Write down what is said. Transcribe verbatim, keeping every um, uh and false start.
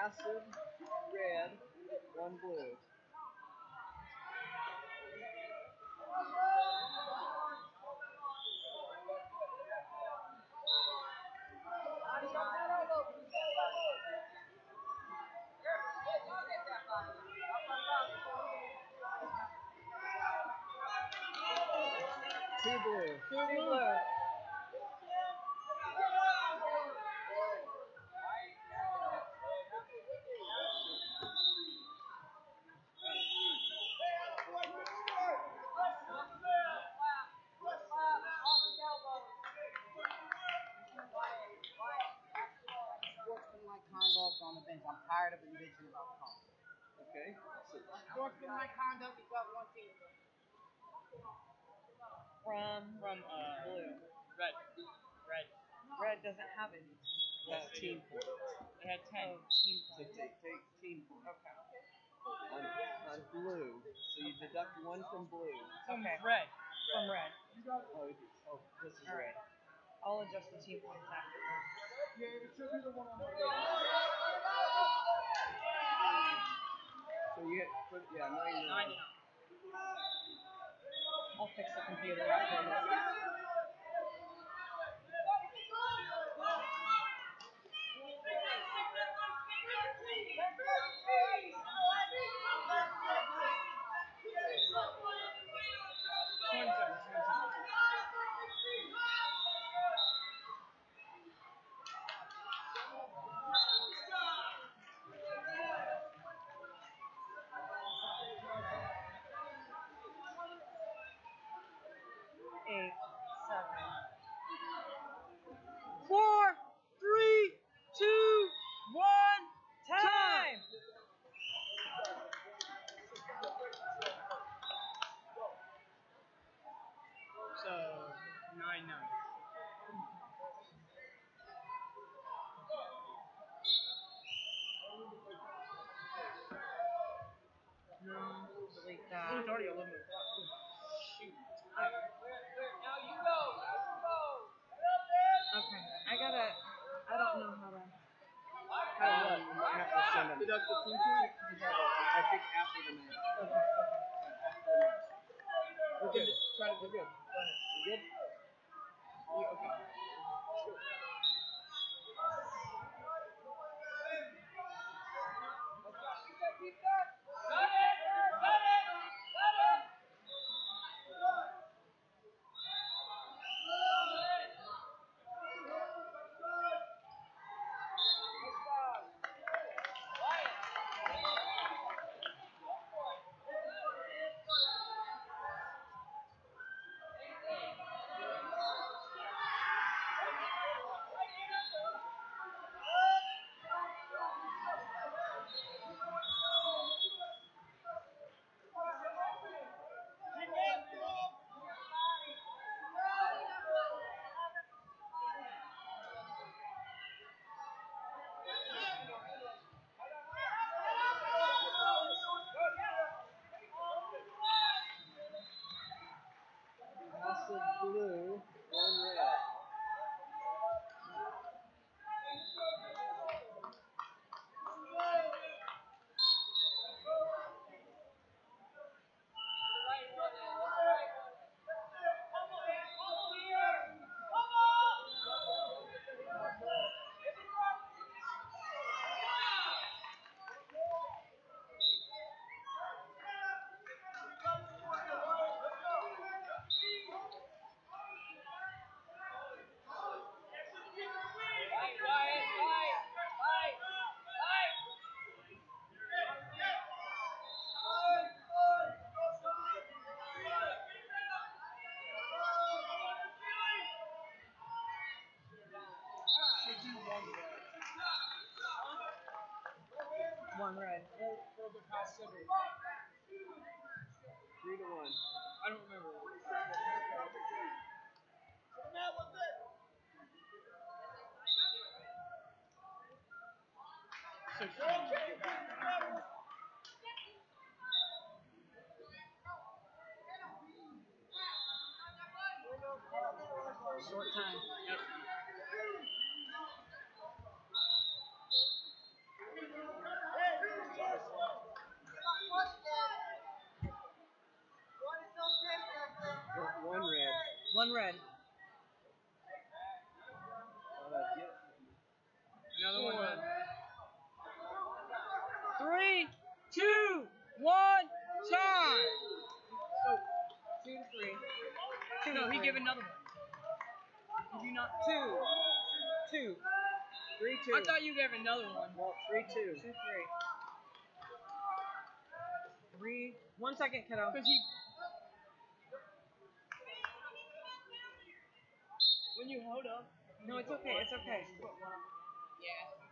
passive red, one blue. Two blue. Two blue. Sportsmanlike conduct on the bench. I'm tired of bitching about calls. Okay. So, Sportsmanlike conduct, you got one team. From From uh, blue. red. Red. Red doesn't have it. that's team points. It had ten. Oh, team So points. take, take team points. Okay. On, on blue, so you deduct one from blue. From Okay. red. From red. Oh, oh this is All right. red. I'll adjust the team points afterwards. Yeah, it should be the one on the So you get, yeah, ninety-nine. ninety-nine. I'll fix the computer afterwards. twenty-seven. Eight, seven. Four, three, two, one, time! So, nine nine. Delete Oh, that. it's already eleven. Shoot. Okay, I gotta. I don't know how to. How to what? You might have to send them. Deduct the team point. I think after the match. Okay, After the match. We're good. Try to We're good. We're good? Yeah, okay. Passive blue, one red. one red. For the past seven. Three to one. I don't remember. Six. Short time. Yep. One red. Uh, get, Another one Four. red. Three, two, one, time. So, Two to three. Two no, to he three. gave another one. Did you not? Two. Two. three two. I thought you gave another one. Well, three two. Two, three. Three. One second, kiddo. Because he. When you hold up. No, it's okay. It's okay. Yeah.